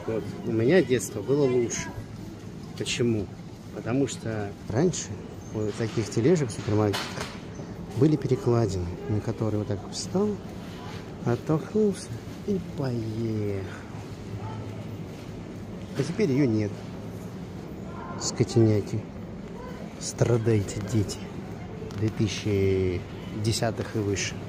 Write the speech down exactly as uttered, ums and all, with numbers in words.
Вот. У меня детство было лучше. Почему? Потому что раньше у таких тележек в супермаркетах были перекладины, на которые вот так встал, оттолкнулся и поехал. А теперь ее нет. Скотиняки. Страдаете, дети. две тысячи десятых и выше.